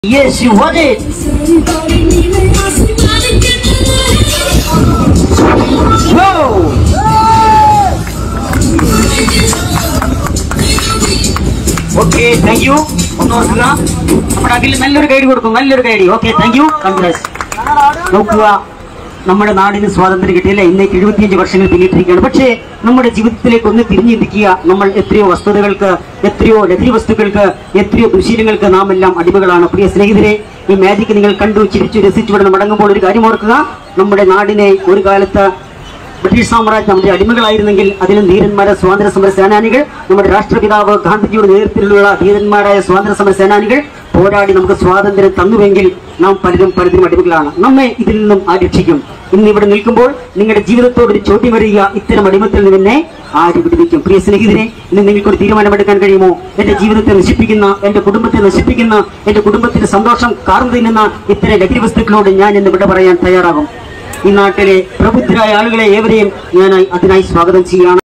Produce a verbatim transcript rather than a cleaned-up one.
Yes, you want it. Whoa. Okay, thank you. നമ്മുടെ അതിൽ നല്ലൊരു ഗൈഡ് കൊടുക്കും, നല്ലൊരു guide. Okay, thank you. Congrats. നോക്കുക, നമ്മുടെ നാടിന് സ്വാതന്ത്ര്യം കിട്ടിയില്ല, ഇന്നേക്ക് എഴുപത്തിയഞ്ച് വർഷങ്ങൾ പിന്നിട്ടിരിക്കുകയാണ്. പക്ഷേ നമ്മുടെ ജീവിതത്തിലേക്ക് ഒന്ന് തിരിഞ്ഞിരിക്കുക. നമ്മൾ എത്രയോ വസ്തുതകൾക്ക്, എത്രയോ ലഹരി വസ്തുക്കൾക്ക്, എത്രയോ ദുശീലങ്ങൾക്ക് നാം എല്ലാം അടിമകളാണ്. പ്രിയ സ്നേഹിതരെ, ഈ മാജിക് നിങ്ങൾ കണ്ടു ചിരിച്ചു രസിച്ചു ഇവിടെ മടങ്ങുമ്പോൾ ഒരു കാര്യം ഓർക്കുക. നമ്മുടെ നാടിനെ ഒരു കാലത്ത് ബ്രിട്ടീഷ് സാമ്രാജ്യം നമ്മുടെ അടിമകളായിരുന്നെങ്കിൽ അതിലും ധീരന്മാരായ സ്വാതന്ത്ര്യ സമര സേനാനികൾ, നമ്മുടെ രാഷ്ട്രപിതാവ് ഗാന്ധിജിയുടെ നേതൃത്വത്തിലുള്ള ധീരന്മാരായ സ്വാതന്ത്ര്യ സമര സേനാനികൾ പോരാടി നമുക്ക് സ്വാതന്ത്ര്യം തന്നുവെങ്കിൽ നാം പലരും പലരും അടിമകളാണ്. നമ്മെ ഇതിൽ നിന്നും ആരക്ഷിക്കും. ഇന്ന് ഇവിടെ നിൽക്കുമ്പോൾ നിങ്ങളുടെ ജീവിതത്തോട് ഒരു ചോദ്യം വരിക, ഇത്തരം അടിമത്തിൽ നിന്നെ ആര് വിടുവിക്കും? പ്രിയ സ്നേഹിതരെ, ഇന്ന് നിങ്ങൾക്കൊരു തീരുമാനമെടുക്കാൻ കഴിയുമോ? എന്റെ ജീവിതത്തെ നശിപ്പിക്കുന്ന, എന്റെ കുടുംബത്തെ നശിപ്പിക്കുന്ന, എന്റെ കുടുംബത്തിന്റെ സന്തോഷം കാർന്നു തിന്നുന്ന ഇത്തരം ലഹരി വസ്തുക്കളോട് ഞാൻ ഇന്ന് വിട പറയാൻ തയ്യാറാകും. ഈ നാട്ടിലെ പ്രബുദ്ധരായ ആളുകളെ ഏവരെയും ഞാൻ അതിനായി സ്വാഗതം ചെയ്യുകയാണ്.